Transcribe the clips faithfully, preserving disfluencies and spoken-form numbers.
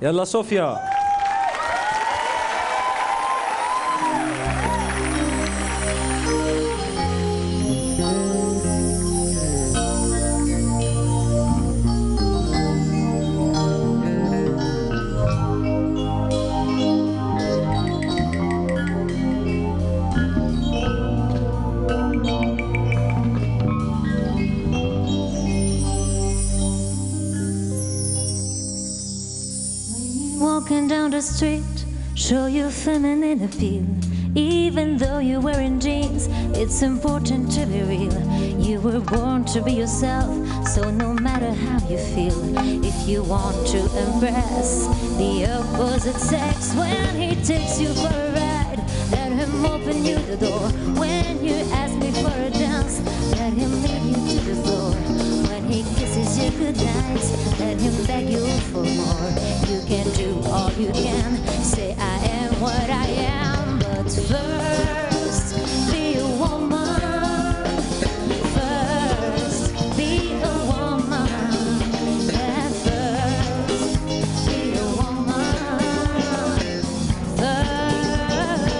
يلا صوفيا. Walking down the street, show your feminine appeal. Even though you're wearing jeans, it's important to be real. You were born to be yourself, so no matter how you feel, if you want to impress the opposite sex, when he takes you for a ride, let him open you the door. When you ask me for a dance, let him lead you to the floor. When he kisses you goodnight, let him beg you for more. You can do all you can, say I am what I am, but first be a woman. First be a woman. Yeah, first be a woman. First.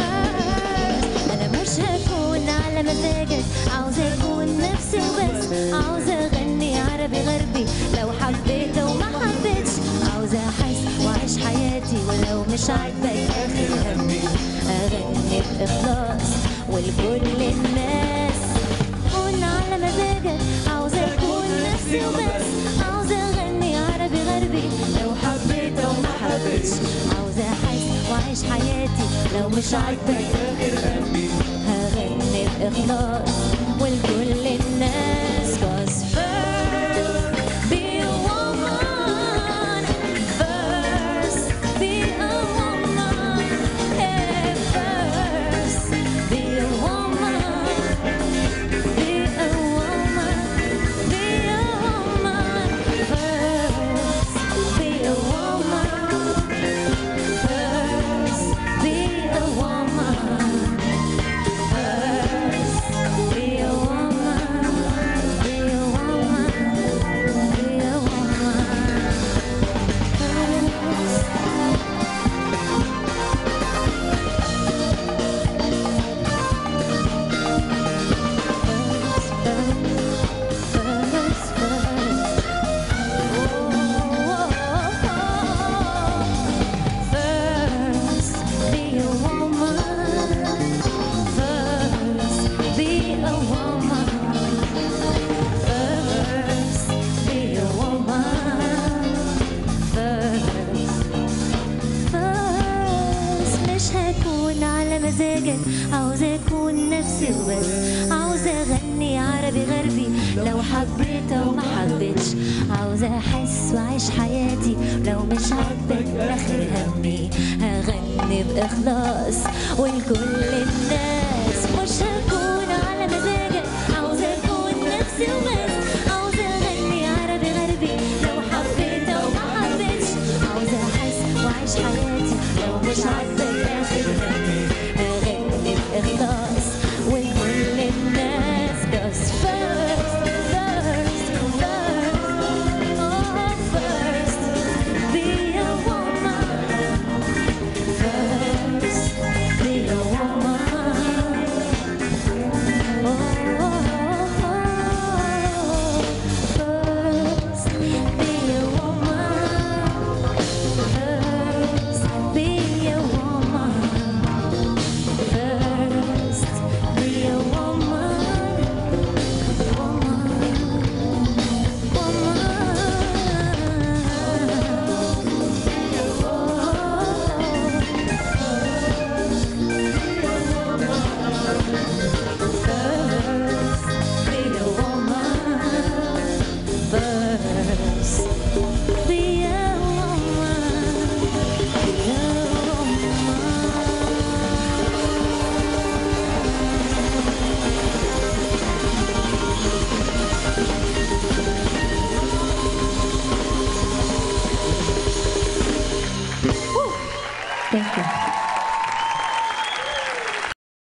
أنا مش هكون على مزاجك، عاوزة أكون نفسي وبس. عاوزة أغني عربي غربي لو حبيت وما حبيتش. عاوزة أحس وأعيش حياتي ولو مش عاجبك آخر همي. أغني بإخلاص ولكل الناس. كون على مزاجك، عاوزة أكون نفسي وبس. عاوزة أغني عربي غربي لو حبيت وما حبيتش. عاوزة أحس وأعيش حياتي لو مش عاجبك آخر همي. هغني بإخلاص ولكل الناس. Cause first be a woman. First be a woman. Yeah, first be a woman. Be a woman. Be a woman. First be a woman. First be a woman. First be a woman. Be a woman. Be a woman. First. First, first, first, be a woman. First, be a woman. First, be a woman. First, first. مش هكون على مزاجك، عاوزة أكون نفسي وبس. عاوزة أغني عربي غربي لو حبيت أو ما حبيتش. عاوزة أحس وأعيش حياتي لو مش عاجبك آخر همي. هغني بإخلاص ولكل الناس. مش هكون على مزاجك، عاوزة أكون نفسي وبس. عاوزة أغني عربي غربي لو حبيت أو ما حبيتش. عاوزة أحس وأعيش حياتي